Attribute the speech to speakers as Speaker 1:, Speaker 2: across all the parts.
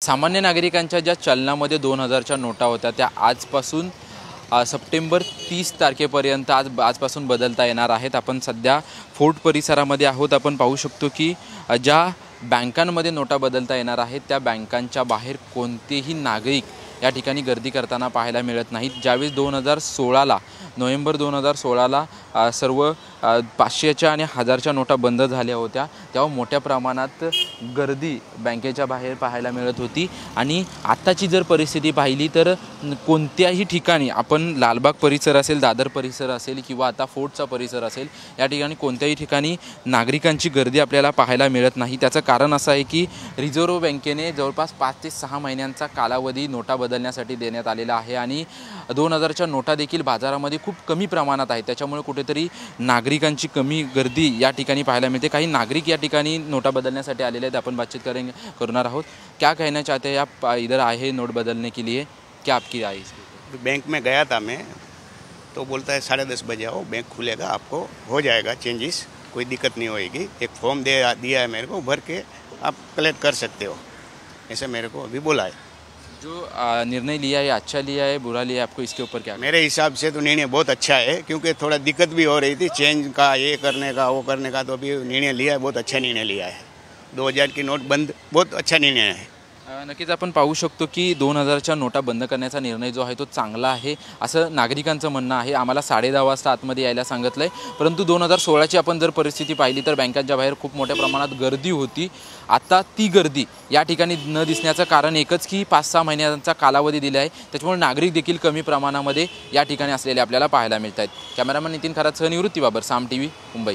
Speaker 1: सामान्य नागरिकांच्या ज्या चलनामध्ये 2000च्या नोटा होत्या त्या आजपासून सप्टेंबर 30 तारखेपर्यंत आजपासून बदलता येणार आहेत। आपण सध्या फोर्ट परिसरामध्ये आहोत। आपण पाहू शकतो की ज्या बँकांमध्ये नोटा बदलता येणार आहेत त्या बँकांच्या बाहेर कोणतेही नागरिक या ठिकाणी गर्दी करताना पाहायला मिळत नाहीत। ज्यावेळेस 2016ला नोव्हेंबर 2016ला सर्व 500च्या आणि 1000च्या नोटा बंद झाल्या होत्या तेव्हा मोठ्या प्रमाणात गर्दी बँकेच्या बाहेर पाहायला मिळत होती। आणि आत्ताची जर परिस्थिती पाहिली तर कोणत्याही ठिकाणी आपण लालबाग परिसर असेल, दादर परिसर असेल किंवा आता फोर्टचा परिसर असेल, या ठिकाणी कोणत्याही ठिकाणी नागरिकांची गर्दी आपल्याला पाहायला मिळत नाही। त्याचं कारण असं आहे की रिझर्व्ह बँकेने जवळपास 5 ते 6 महिन्यांचा कालावधी नोटा बदलण्यासाठी देण्यात आलेला आहे आणि 2000च्या नोटा देखील बाजारामध्ये खूप कमी प्रमाणात आहेत। त्याच्यामुळे कुठेतरी नागरिकांची कमी गर्दी या ठिकाणी पाहायला मिळते। काही नागरिक या ठिकाणी नोटा बदलण्यासाठी आलेले आहेत। आपण बातचीत करणार आहोत। क्या कहना चाहते हैं आप? इधर आए हैं नोट बदलने के लिए, क्या आपकी राय है?
Speaker 2: बैंक में गया था मैं, तो बोलता है 10:30 बजे आओ, बैंक खुलेगा, आपको हो जाएगा चेंजेस, कोई दिक्कत नहीं होएगी। एक फॉर्म दिया है मेरे को, भर के आप कलेक्ट कर सकते हो, ऐसे मेरे को अभी बोला है।
Speaker 1: जो निर्णय लिया है अच्छा लिया है बुरा लिया है, आपको इसके ऊपर क्या?
Speaker 2: मेरे हिसाब से तो निर्णय बहुत अच्छा है, क्योंकि थोड़ा दिक्कत भी हो रही थी चेंज का, ये करने का वो करने का, तो अभी निर्णय लिया है, बहुत अच्छा निर्णय लिया है। 2000 की नोट बंद बहुत अच्छा निर्णय है।
Speaker 1: नक्कीच आपण पाहू शकतो की 2000च्या नोटा बंद करण्याचा निर्णय जो आहे तो चांगला आहे असं नागरिकांचं म्हणणं आहे। आम्हाला 10:30 वाजता आतमध्ये यायला सांगितलं आहे, परंतु 2016ची आपण जर परिस्थिती पाहिली तर बँकांच्या बाहेर खूप मोठ्या प्रमाणात गर्दी होती। आता ती गर्दी या ठिकाणी न दिसण्याचं कारण एकच की 5-6 महिन्यांचा कालावधी दिला आहे, त्याच्यामुळे नागरिक देखील कमी प्रमाणामध्ये या ठिकाणी असलेले आपल्याला पाहायला मिळत आहेत। कॅमेरामन नितीन खरातसह निवृत्ती बाबर, साम टीव्ही, मुंबई।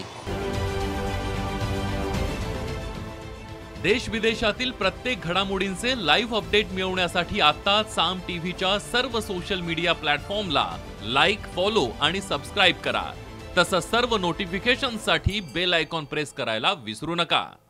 Speaker 3: देश विदेशातील प्रत्येक घडामोडींचे लाईव्ह अपडेट मिळवण्यासाठी आता साम टीव्हीच्या सर्व सोशल मीडिया प्लॅटफॉर्मला लाईक, फॉलो आणि सबस्क्राइब करा। तसंच सर्व नोटिफिकेशनसाठी बेल आयकॉन प्रेस करायला विसरू नका।